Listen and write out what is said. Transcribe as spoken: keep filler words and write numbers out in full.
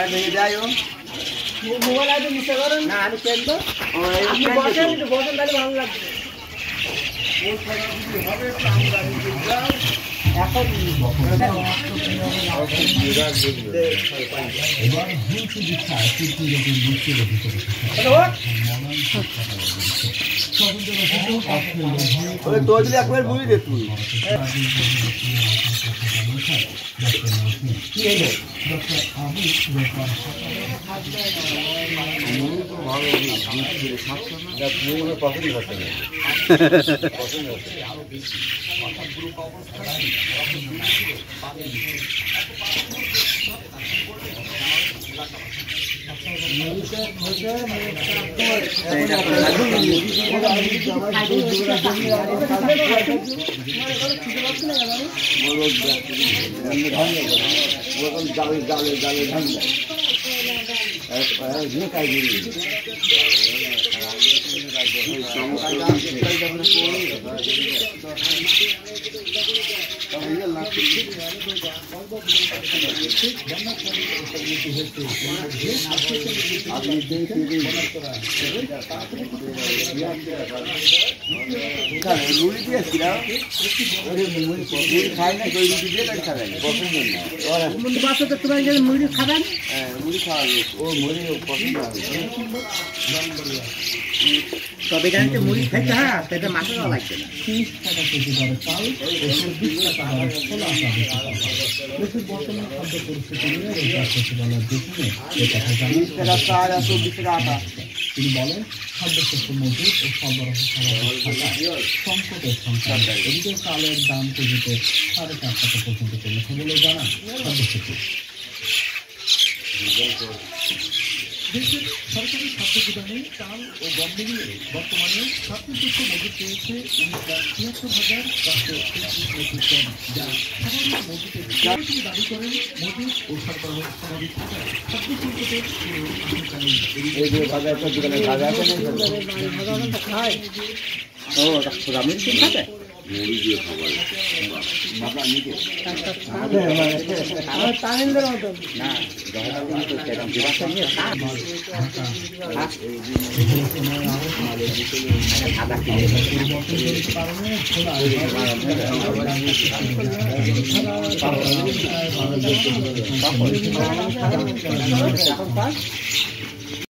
ভেঙে যায় ও মোবাইল আইতে নিতে করেন না আমি কেন তো আপনি বসেন একটু বসেন তাহলে ভালো লাগবে কোন সময় যদি হবে প্রাণ গাড়ি যাও এখন এবার হিংসু দিচ্ছা কিন্তু যদি মুশকিল হতে পারে তো যদি একবার বুঝি দে তুই কি হলো ডক্টর আবু ব্যাপার মনে তো ভালো আমি ধরে থাকতো না যা মনে পছন্দ হচ্ছে না পছন্দ হচ্ছে আরো বেশি কথা পুরো অবস্থা জালে জালে জালে ধান্দা মুড়ি দিয়েছিলাম খাই না ওই রুটি দিয়ে তাকে খাবেন পছন্দ না বাচ্চাদের তোমার মুড়ি খাবেন হ্যাঁ মুড়ি খাওয়াবে ও মুড়ি পছন্দ হবে তবে জানতে মুড়ি খাইতে হয় সেটা মাথা দেওয়া লাগবে না তিরিশ টাকা কেজি দরে চাল বিশ টাকা দরে ছোলা দেশের বর্তমান খাদ্য পরিস্থিতি নিয়ে রোজগার সচিবালয়ের দেখুন এ কথা জানান টাকা চাল আর চব্বিশ টাকা আটা তিনি বলেন খাদ্যশস্য মজুত ও সরবরাহ সরবরাহ সংকটের সংখ্যা এদিকে চালের দাম কেজিতে সাড়ে চার টাকা পর্যন্ত কমেছে বলে জানান খাদ্য সচিব দেশের সরকারি খাদ্য গুদামে চাল ও গম মিলিয়ে বর্তমানে ছাত্রযুক্ত মজুত পেয়েছে উনিশ লাখ ছিয়াত্তর হাজার চারশো তেত্রিশ মেট্রিক টন যা স্বাভাবিক মজুতের তিনি দাবি করেন মজুত ও সরবরাহ স্বাভাবিক থাকায় খাদ্য সংকটের কোনো মুড়ি দিয়ে খাবার বাবা নিতে আমার তামিলদের মতো না আধা কিলো